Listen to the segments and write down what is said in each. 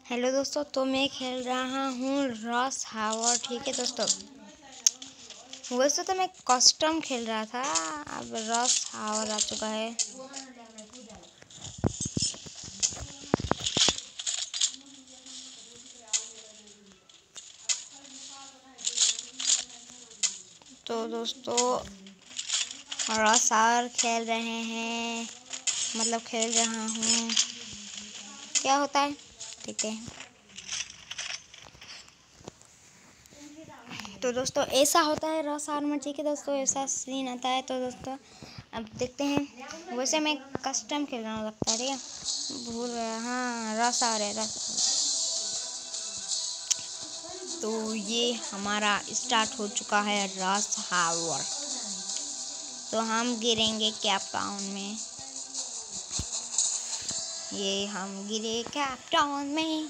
Hello दोस्तों, तो मैं खेल रहा हूँ रॉस हावर। ठीक है दोस्तों, वैसे तो मैं कस्टम खेल रहा था, अब रॉस हावर आ चुका है। तो दोस्तों रॉस हावर खेल रहे हैं, मतलब खेल रहा हूँ, क्या होता है ठीक है। तो दोस्तों ऐसा होता है रॉस हावर में। ठीक है दोस्तों, ऐसा सीन आता है। तो दोस्तों अब देखते हैं। वैसे मैं कस्टम खेल रहा हूँ लगता है, ठीक है, भूल गया। हाँ, रॉस हावर है, रॉस। तो ये हमारा स्टार्ट हो चुका है रॉस हावर। तो हम गिरेंगे कैप टाउन में, ये हम गिरे कैप टाउन में।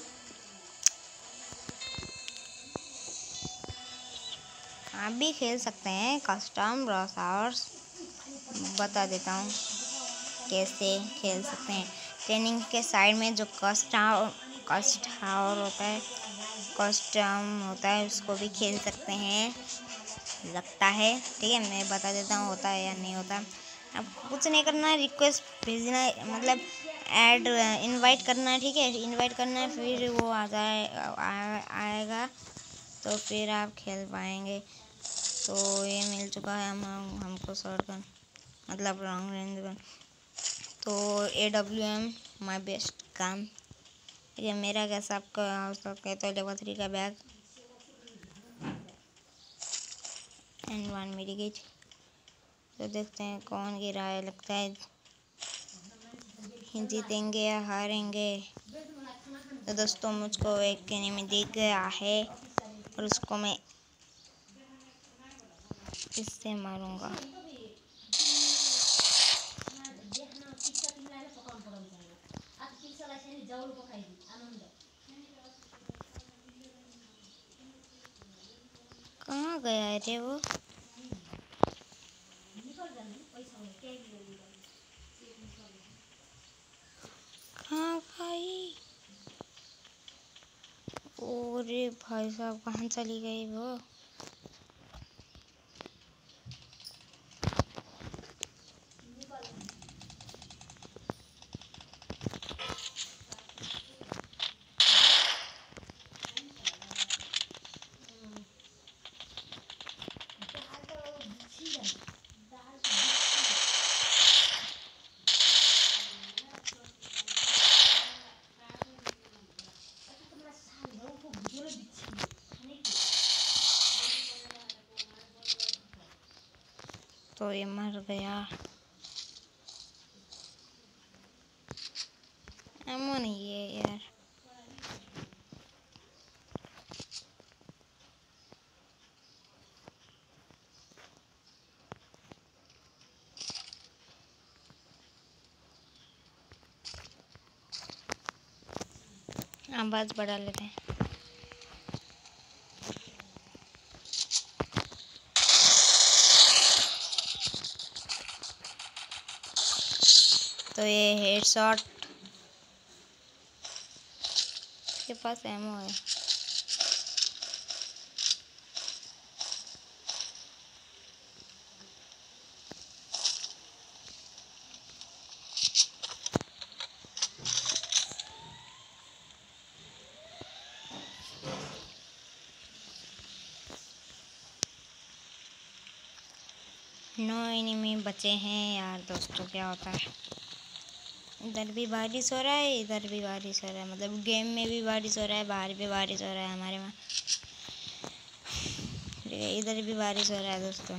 आप भी खेल सकते हैं कस्टम रॉस हावर्स, बता देता हूँ कैसे खेल सकते हैं। ट्रेनिंग के साइड में जो कस्ट हावर होता है, कस्टम होता है, उसको भी खेल सकते हैं लगता है। ठीक है, मैं बता देता हूँ होता है या नहीं होता। अब कुछ नहीं करना है, रिक्वेस्ट भेजना है, मतलब ऐड इनवाइट करना है। ठीक है, इनवाइट करना है, फिर वो आएगा तो फिर आप खेल पाएंगे। तो ये मिल चुका है हमको शॉर्ट गन, मतलब लॉन्ग रेंज गन। तो AWM माई बेस्ट काम। ठीक है, मेरा कैसा आपका हो सकता है। तो लेवल 3 का बैग एंड 1 मेडिकेट। तो देखते हैं कौन गिरा है, लगता है जीतेंगे या हारेंगे। तो दोस्तों मुझको एक एनिमी दिख गया है और उसको मैं इससे मारूंगा। कहाँ गया है रे वो? कहाँ गई? ओरे भाई साहब, कहाँ चली गई वो? तो ये मर गया। एमो नहीं है यार। आवाज़ बढ़ा लेते हैं। तो ये हेडशॉट के पास एमो है। नो एनिमी बचे हैं यार। दोस्तों क्या होता है, इधर भी बारिश हो रहा है, इधर भी बारिश हो रहा है, मतलब गेम में भी बारिश हो रहा है, बाहर भी बारिश हो रहा है हमारे वहाँ। इधर भी बारिश हो रहा है दोस्तों।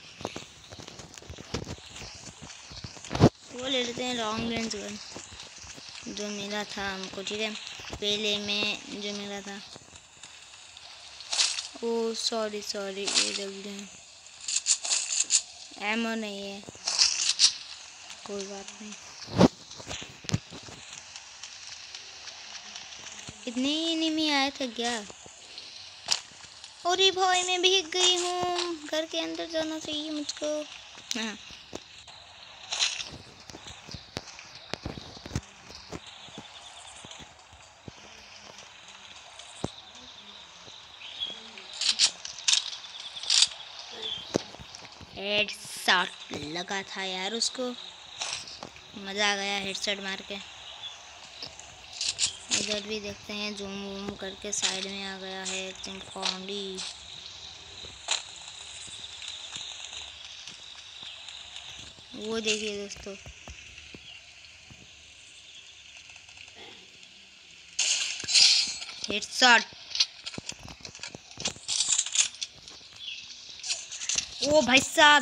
वो ले लेते हैं लॉन्ग रेंज गन जो मिला था हमको। ठीक है, पहले में जो मिला था। Oh sorry sorry, AWM ammo नहीं है, कोई बात नहीं। इतने ही एनिमी आए थे क्या? अरे भाई मैं भीग गई हूँ, घर के अंदर जाना चाहिए मुझको। हाँ, हेडशॉट लगा था यार उसको, मज़ा आ गया हेडशॉट मार के। इधर भी देखते हैं, जूम वूम करके साइड में आ गया है चिंपांडी। वो देखिए दोस्तों, हेडशॉट। ओ भाई साहब,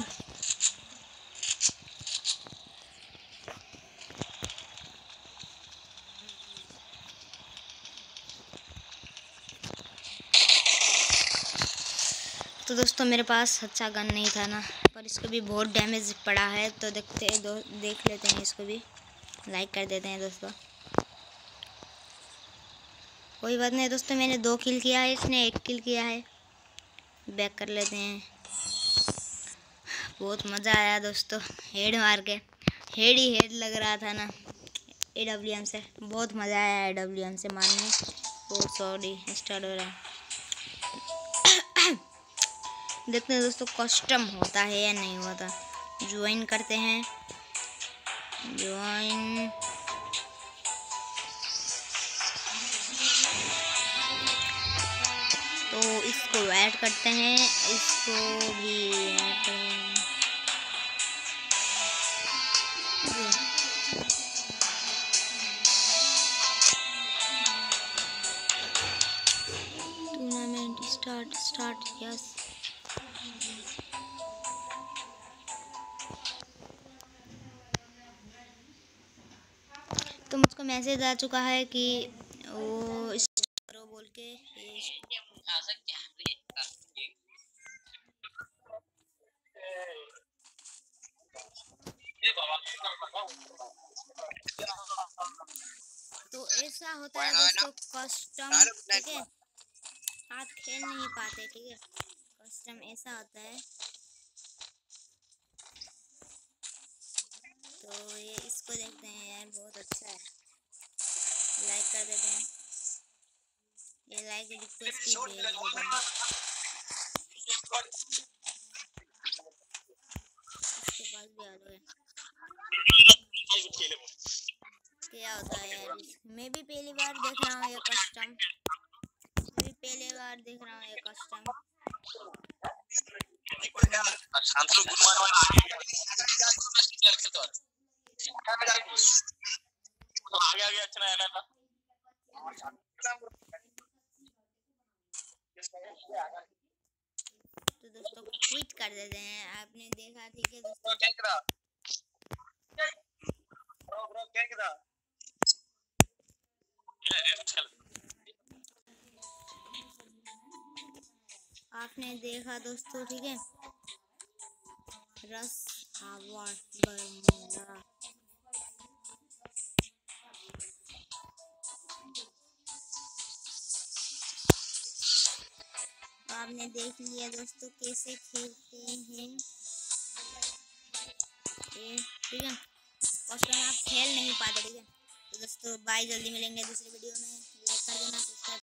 तो दोस्तों मेरे पास अच्छा गन नहीं था ना, पर इसको भी बहुत डैमेज पड़ा है। तो देखते हैं, देख लेते हैं इसको भी, लाइक कर देते हैं दोस्तों। कोई बात नहीं दोस्तों, मैंने 2 किल किया है, इसने 1 किल किया है। बैक कर लेते हैं। बहुत मज़ा आया दोस्तों, हेड मार के, हेड ही हेड लग रहा था ना AWM से। बहुत मज़ा आया AWM से मारने। ओ सॉरी, स्टार्ट हो रहा है। देखते हैं दोस्तों कस्टम होता है या नहीं होता। ज्वाइन करते हैं, ज्वाइन। तो इसको ऐड करते हैं, इसको भी ऐड करें। Tournament start yes. तो मुझको मैसेज आ चुका है कि वो करो बोल के। तो ऐसा होता है दोस्तों कस्टम, ठीक है, आप खेल नहीं पाते, ठीक है। कस्टम ऐसा होता है। तो ये इसको देखते हैं यार, बहुत अच्छा है, लाइक कर देते हैं। ये लाइक रिक्वेस्ट भी भेज देते हैं। इसके पास भी आ गए। क्या होता है यार, मैं भी पहली बार देख रहा हूँ ये कस्टम, मैं भी पहली बार देख रहा हूँ ये कस्टम। तो दोस्तों क्विट कर देते हैं, आपने देखा, ठीक है दोस्तों। आपने देखा दोस्तों, ठीक है। रस आवर बर्मुडा। आपने देख लिया दोस्तों कैसे खेलते हैं ये, ठीक है। कस्टम आप खेल नहीं पाते, ठीक है। तो दोस्तों बाय, जल्दी मिलेंगे दूसरी वीडियो में। लाइक कर देना, सब्सक्राइब